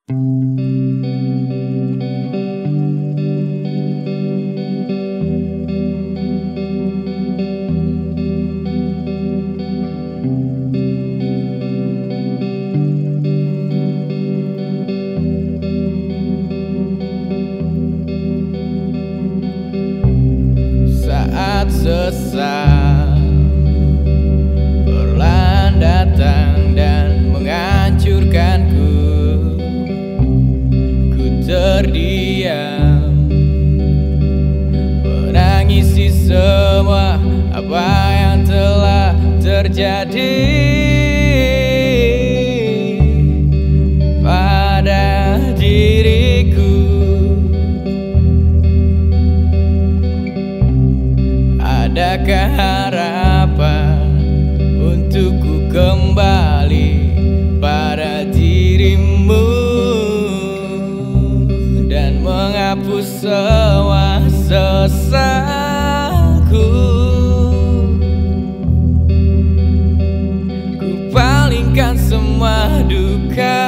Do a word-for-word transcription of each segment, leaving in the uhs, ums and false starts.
Saat sesat perlahan datang dan menghancurkanku, ku terdiam menangisi semua apa yang telah terjadi pada diriku. Adakah harapan untukku kembali pada dirimu dan menghapus semua sesalku? Ku palingkan semua duka,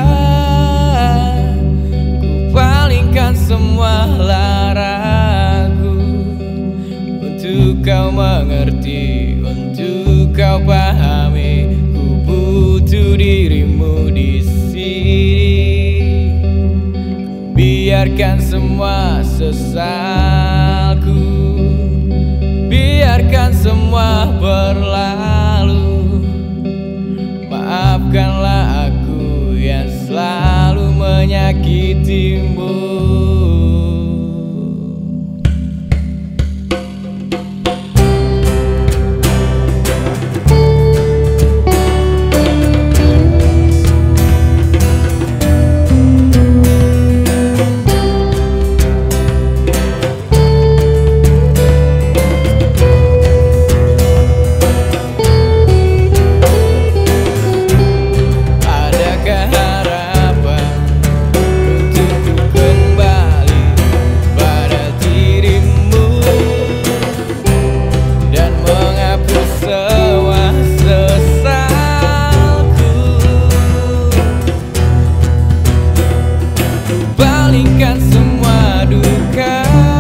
ku palingkan semua laraku untuk kau mengerti, untuk kau pahami. Ku butuh dirimu di sini. Biarkan semua sesalku, biarkan semua berlalu. Maafkanlah aku yang selalu menyakitimu. Palingkan semua duka,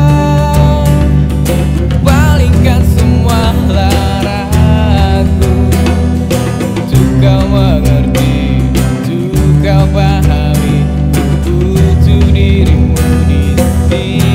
palingkan semua laraku untuk kau mengerti, untuk kau pahami. Ku butuh dirimu di sini.